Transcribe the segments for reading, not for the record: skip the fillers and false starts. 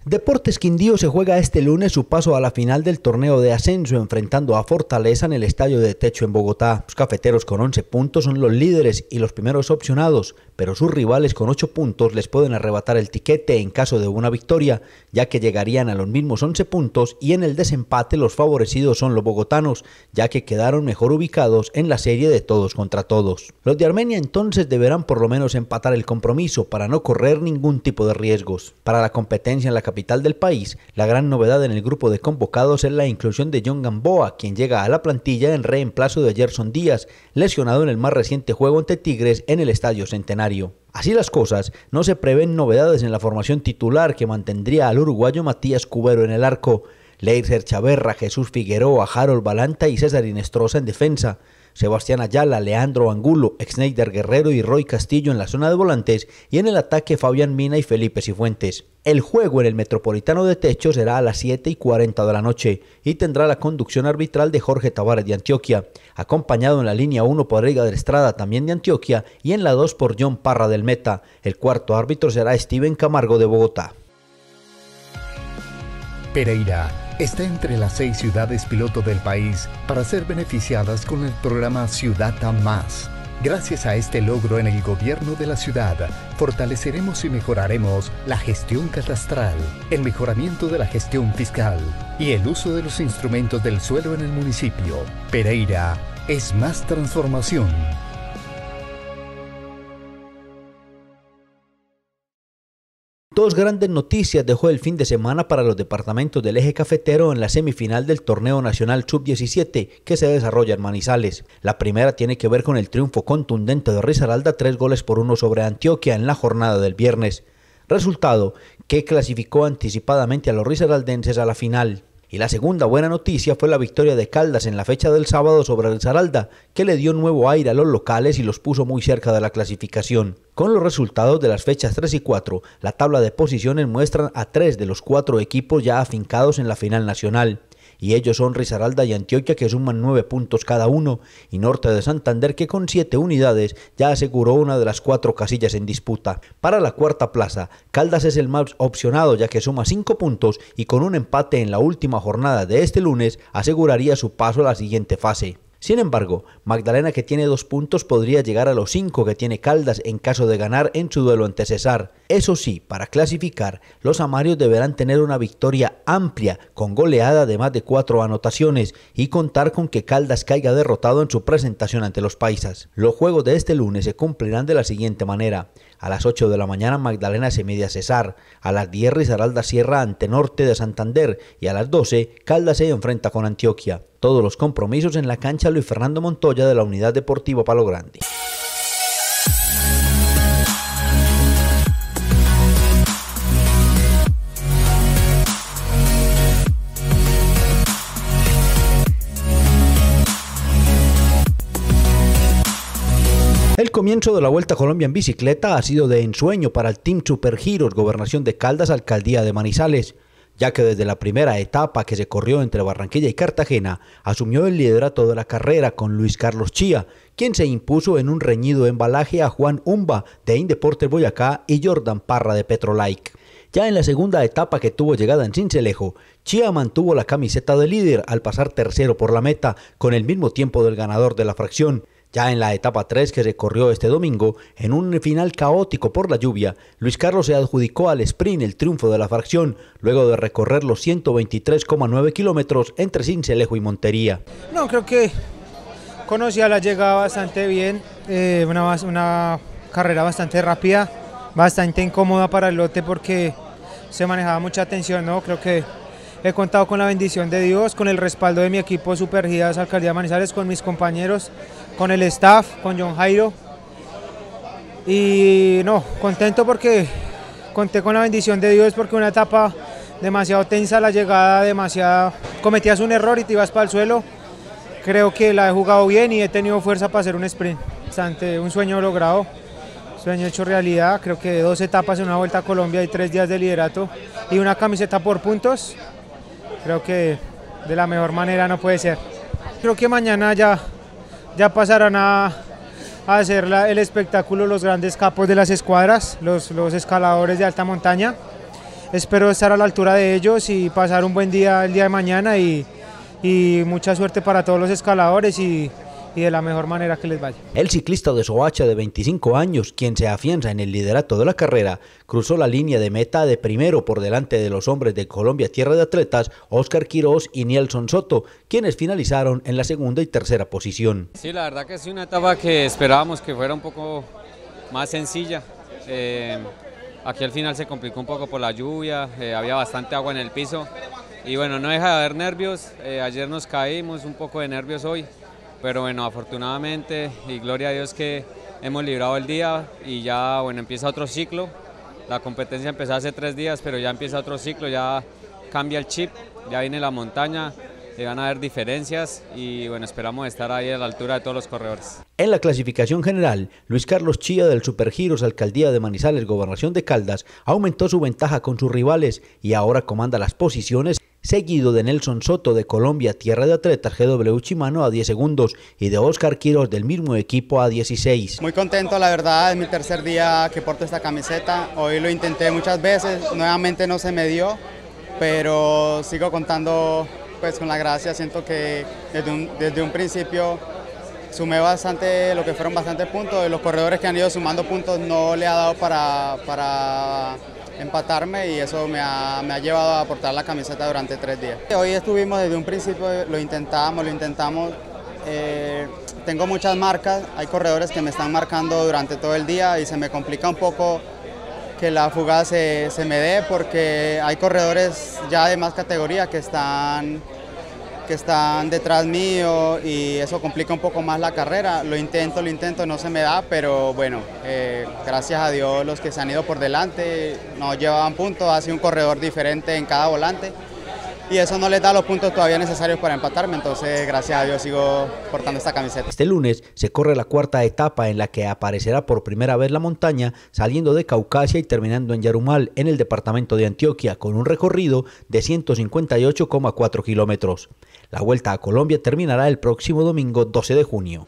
Deportes Quindío se juega este lunes su paso a la final del torneo de ascenso, enfrentando a Fortaleza en el Estadio de Techo en Bogotá. Los cafeteros con 11 puntos son los líderes y los primeros opcionados, pero sus rivales con 8 puntos les pueden arrebatar el tiquete en caso de una victoria, ya que llegarían a los mismos 11 puntos y en el desempate los favorecidos son los bogotanos, ya que quedaron mejor ubicados en la serie de todos contra todos. Los de Armenia entonces deberán por lo menos empatar el compromiso para no correr ningún tipo de riesgos. Para la competencia en la capital del país, la gran novedad en el grupo de convocados es la inclusión de John Gamboa, quien llega a la plantilla en reemplazo de Gerson Díaz, lesionado en el más reciente juego ante Tigres en el Estadio Centenario. Así las cosas, no se prevén novedades en la formación titular que mantendría al uruguayo Matías Cubero en el arco, Leiser Chaverra, Jesús Figueroa, Harold Balanta y César Inestrosa en defensa, Sebastián Ayala, Leandro Angulo, Exneider Guerrero y Roy Castillo en la zona de volantes y en el ataque Fabián Mina y Felipe Cifuentes. El juego en el Metropolitano de Techo será a las 7:40 de la noche y tendrá la conducción arbitral de Jorge Tavares de Antioquia, acompañado en la línea 1 por Edgar Estrada, también de Antioquia, y en la 2 por John Parra del Meta. El cuarto árbitro será Steven Camargo de Bogotá. Pereira está entre las 6 ciudades piloto del país para ser beneficiadas con el programa Ciudad a Más. Gracias a este logro en el gobierno de la ciudad, fortaleceremos y mejoraremos la gestión catastral, el mejoramiento de la gestión fiscal y el uso de los instrumentos del suelo en el municipio. Pereira es más transformación. Dos grandes noticias dejó el fin de semana para los departamentos del eje cafetero en la semifinal del Torneo Nacional Sub-17 que se desarrolla en Manizales. La primera tiene que ver con el triunfo contundente de Risaralda 3-1 sobre Antioquia en la jornada del viernes. Resultado que clasificó anticipadamente a los risaraldenses a la final. Y la segunda buena noticia fue la victoria de Caldas en la fecha del sábado sobre Risaralda, que le dio nuevo aire a los locales y los puso muy cerca de la clasificación. Con los resultados de las fechas 3 y 4, la tabla de posiciones muestran a 3 de los 4 equipos ya afincados en la final nacional. Y ellos son Risaralda y Antioquia, que suman 9 puntos cada uno, y Norte de Santander, que con 7 unidades ya aseguró una de las 4 casillas en disputa. Para la cuarta plaza, Caldas es el más opcionado, ya que suma 5 puntos y con un empate en la última jornada de este lunes aseguraría su paso a la siguiente fase. Sin embargo, Magdalena, que tiene 2 puntos, podría llegar a los 5 que tiene Caldas en caso de ganar en su duelo ante Cesar. Eso sí, para clasificar, los amarios deberán tener una victoria amplia, con goleada de más de 4 anotaciones, y contar con que Caldas caiga derrotado en su presentación ante los paisas. Los juegos de este lunes se cumplirán de la siguiente manera. A las 8 de la mañana Magdalena se mide a Cesar, a las 10 Risaralda cierra ante Norte de Santander y a las 12 Caldas se enfrenta con Antioquia. Todos los compromisos en la cancha Luis Fernando Montoya de la Unidad Deportiva Palo Grande. El comienzo de la Vuelta a Colombia en bicicleta ha sido de ensueño para el Team Supergiros, Gobernación de Caldas, Alcaldía de Manizales, ya que desde la primera etapa que se corrió entre Barranquilla y Cartagena, asumió el liderato de la carrera con Luis Carlos Chía, quien se impuso en un reñido embalaje a Juan Umba de Indeportes Boyacá y Jordan Parra de Petrolike. Ya en la segunda etapa, que tuvo llegada en Sincelejo, Chía mantuvo la camiseta de líder al pasar tercero por la meta, con el mismo tiempo del ganador de la fracción. Ya en la etapa 3, que se corrió este domingo, en un final caótico por la lluvia, Luis Carlos se adjudicó al sprint el triunfo de la fracción, luego de recorrer los 123,9 kilómetros entre Sincelejo y Montería. No, creo que conocía la llegada bastante bien, una carrera bastante rápida, bastante incómoda para el lote porque se manejaba mucha tensión, ¿no? Creo que he contado con la bendición de Dios, con el respaldo de mi equipo Supergidas Alcaldía de Manizales, con mis compañeros, con el staff, con John Jairo. Y no, contento porque conté con la bendición de Dios, porque una etapa demasiado tensa, la llegada cometías un error y te ibas para el suelo. Creo que la he jugado bien y he tenido fuerza para hacer un sprint. Bastante, un sueño logrado, sueño hecho realidad. Creo que 2 etapas en una Vuelta a Colombia y 3 días de liderato y una camiseta por puntos. Creo que de la mejor manera no puede ser. Creo que mañana ya pasarán a hacer el espectáculo los grandes capos de las escuadras, los escaladores de alta montaña. espero estar a la altura de ellos y pasar un buen día el día de mañana y mucha suerte para todos los escaladores y de la mejor manera que les vaya. El ciclista de Soacha de 25 años, quien se afianza en el liderato de la carrera, cruzó la línea de meta de primero por delante de los hombres de Colombia Tierra de Atletas, Óscar Quirós y Nielson Soto, quienes finalizaron en la segunda y tercera posición. Sí, la verdad que es una etapa que esperábamos que fuera un poco más sencilla. Aquí al final se complicó un poco por la lluvia, había bastante agua en el piso y bueno, no deja de haber nervios. Ayer nos caímos, un poco de nervios hoy. Pero bueno, afortunadamente y gloria a Dios que hemos librado el día y ya bueno, empieza otro ciclo. La competencia empezó hace 3 días, pero ya empieza otro ciclo, ya cambia el chip, ya viene la montaña, van a haber diferencias y bueno, esperamos estar ahí a la altura de todos los corredores. En la clasificación general, Luis Carlos Chía del Supergiros Alcaldía de Manizales, Gobernación de Caldas, aumentó su ventaja con sus rivales y ahora comanda las posiciones, seguido de Nelson Soto de Colombia Tierra de Atletas GW Chimano a 10 segundos y de Óscar Quirós del mismo equipo a 16. Muy contento, la verdad, es mi tercer día que porto esta camiseta. Hoy lo intenté muchas veces, nuevamente no se me dio, pero sigo contando pues con la gracia. Siento que desde un principio sumé bastante, lo que fueron bastantes puntos. Los corredores que han ido sumando puntos no le ha dado para empatarme y eso me ha llevado a portar la camiseta durante 3 días. Hoy estuvimos desde un principio, lo intentamos. Tengo muchas marcas, hay corredores que me están marcando durante todo el día y se me complica un poco que la fuga se me dé porque hay corredores ya de más categoría que están detrás mío y eso complica un poco más la carrera. Lo intento, no se me da, pero bueno, gracias a Dios los que se han ido por delante no llevaban puntos, ha sido un corredor diferente en cada volante y eso no les da los puntos todavía necesarios para empatarme, entonces gracias a Dios sigo portando esta camiseta. Este lunes se corre la cuarta etapa en la que aparecerá por primera vez la montaña, saliendo de Caucasia y terminando en Yarumal, en el departamento de Antioquia, con un recorrido de 158,4 kilómetros. La Vuelta a Colombia terminará el próximo domingo 12 de junio.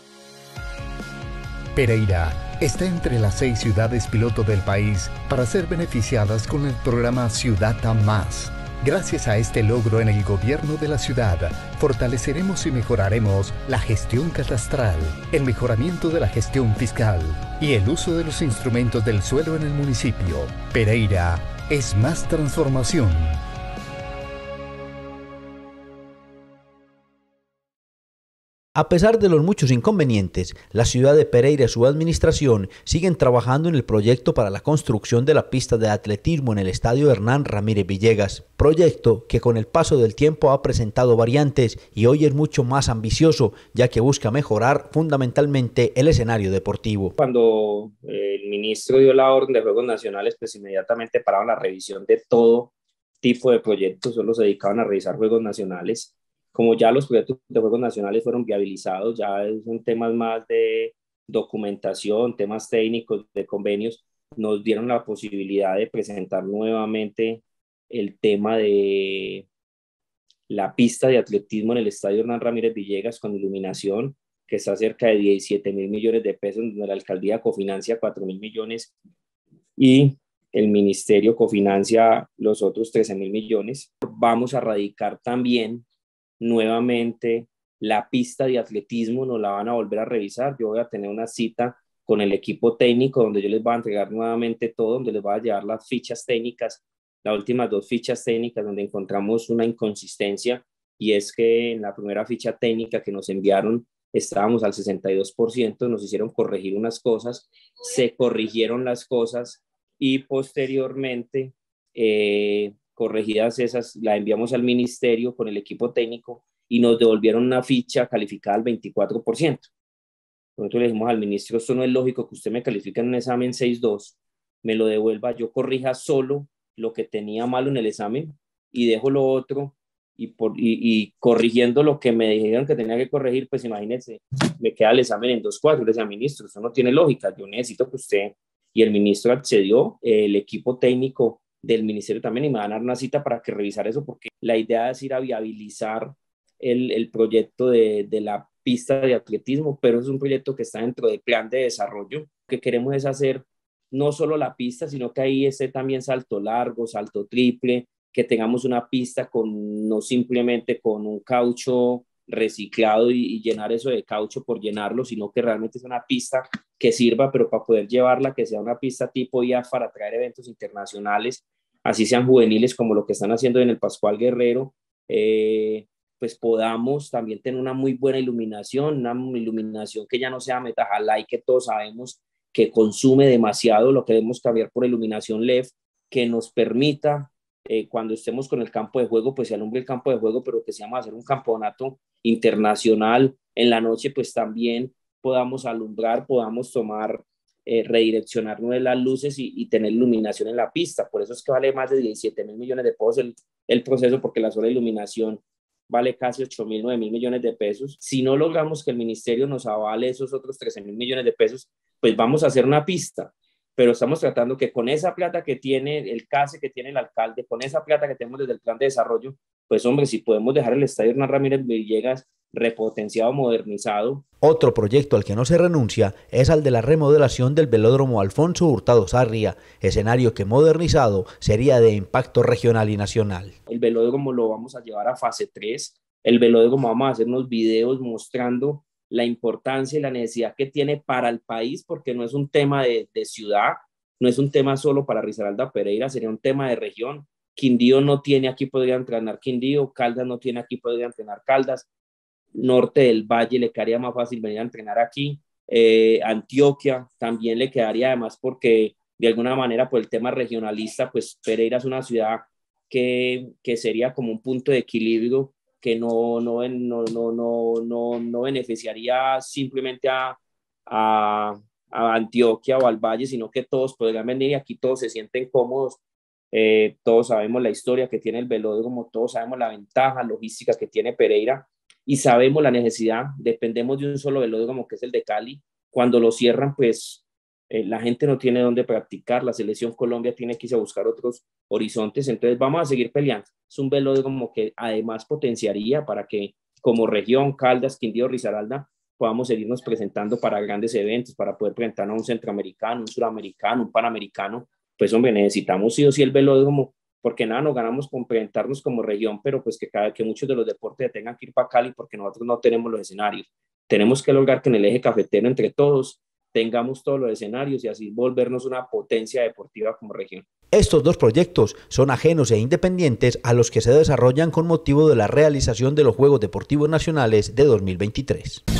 Pereira está entre las 6 ciudades piloto del país para ser beneficiadas con el programa Ciudad Más. Gracias a este logro en el gobierno de la ciudad, fortaleceremos y mejoraremos la gestión catastral, el mejoramiento de la gestión fiscal y el uso de los instrumentos del suelo en el municipio. Pereira es más transformación. A pesar de los muchos inconvenientes, la ciudad de Pereira y su administración siguen trabajando en el proyecto para la construcción de la pista de atletismo en el estadio Hernán Ramírez Villegas, proyecto que con el paso del tiempo ha presentado variantes y hoy es mucho más ambicioso, ya que busca mejorar fundamentalmente el escenario deportivo. Cuando el ministro dio la orden de Juegos Nacionales, pues inmediatamente pararon la revisión de todo tipo de proyectos, solo se dedicaban a revisar Juegos Nacionales. Como ya los proyectos de Juegos Nacionales fueron viabilizados, ya son temas más de documentación, temas técnicos, de convenios, nos dieron la posibilidad de presentar nuevamente el tema de la pista de atletismo en el estadio Hernán Ramírez Villegas con iluminación, que está cerca de 17.000 millones de pesos, donde la alcaldía cofinancia 4.000 millones y el ministerio cofinancia los otros 13.000 millones. Vamos a radicar también nuevamente la pista de atletismo, nos la van a volver a revisar. Yo voy a tener una cita con el equipo técnico donde yo les voy a entregar nuevamente todo, donde les voy a llevar las fichas técnicas, las últimas 2 fichas técnicas donde encontramos una inconsistencia y es que en la primera ficha técnica que nos enviaron estábamos al 62%, nos hicieron corregir unas cosas, se corrigieron las cosas y posteriormente corregidas esas, la enviamos al ministerio con el equipo técnico y nos devolvieron una ficha calificada al 24%. Nosotros le dijimos al ministro, esto no es lógico que usted me califique en un examen 6.2, me lo devuelva, yo corrija solo lo que tenía malo en el examen y dejo lo otro y corrigiendo lo que me dijeron que tenía que corregir, pues imagínense, me queda el examen en 2.4. Le decía, ministro, eso no tiene lógica, yo necesito que usted, y el ministro accedió, el equipo técnico del ministerio también, y me van a dar una cita para que revisar eso, porque la idea es ir a viabilizar el proyecto de la pista de atletismo, pero es un proyecto que está dentro del plan de desarrollo. Lo que queremos es hacer no solo la pista, sino que ahí esté también salto largo, salto triple, que tengamos una pista no simplemente con un caucho reciclado y llenar eso de caucho por llenarlo, sino que realmente es una pista que sirva, pero para poder llevarla, que sea una pista tipo IAF para traer eventos internacionales, así sean juveniles como lo que están haciendo en el Pascual Guerrero, pues podamos también tener una muy buena iluminación, una iluminación que ya no sea Metahalay, que todos sabemos que consume demasiado, lo queremos cambiar por iluminación LED, que nos permita, cuando estemos con el campo de juego, pues se alumbre el campo de juego, pero que si vamos a hacer un campeonato internacional en la noche, pues también podamos alumbrar, podamos tomar, redireccionar las luces y tener iluminación en la pista. Por eso es que vale más de 17.000 millones de pesos el proceso, porque la sola iluminación vale casi 8.000, 9.000 millones de pesos. Si no logramos que el ministerio nos avale esos otros 13.000 millones de pesos, pues vamos a hacer una pista, pero estamos tratando que con esa plata que tiene el CASE, que tiene el alcalde, con esa plata que tenemos desde el plan de desarrollo, pues hombre, si podemos dejar el estadio Hernán Ramírez Villegas repotenciado, modernizado. Otro proyecto al que no se renuncia es al de la remodelación del velódromo Alfonso Hurtado Sarria, escenario que modernizado sería de impacto regional y nacional. El velódromo lo vamos a llevar a fase 3, el velódromo vamos a hacer unos videos mostrando la importancia y la necesidad que tiene para el país, porque no es un tema de ciudad, no es un tema solo para Risaralda Pereira, sería un tema de región. Quindío no tiene, aquí podría entrenar Quindío, Caldas no tiene, aquí podría entrenar Caldas, norte del Valle le quedaría más fácil venir a entrenar aquí, Antioquia también le quedaría, además porque de alguna manera por el tema regionalista, pues Pereira es una ciudad que sería como un punto de equilibrio que no beneficiaría simplemente a Antioquia o al Valle, sino que todos podrían venir y aquí todos se sienten cómodos. Todos sabemos la historia que tiene el velódromo, todos sabemos la ventaja logística que tiene Pereira y sabemos la necesidad, dependemos de un solo velódromo que es el de Cali. Cuando lo cierran, pues la gente no tiene dónde practicar, la selección Colombia tiene que irse a buscar otros horizontes, entonces vamos a seguir peleando. Es un velódromo que además potenciaría para que como región, Caldas, Quindío, Risaralda, podamos seguirnos presentando para grandes eventos, para poder presentarnos a un centroamericano, un suramericano, un panamericano. Pues hombre, necesitamos sí o sí el velódromo, porque nada, nos ganamos con presentarnos como región, pero pues que muchos de los deportes tengan que ir para Cali porque nosotros no tenemos los escenarios. Tenemos que lograr que en el eje cafetero entre todos tengamos todos los escenarios y así volvernos una potencia deportiva como región. Estos dos proyectos son ajenos e independientes a los que se desarrollan con motivo de la realización de los Juegos Deportivos Nacionales de 2023.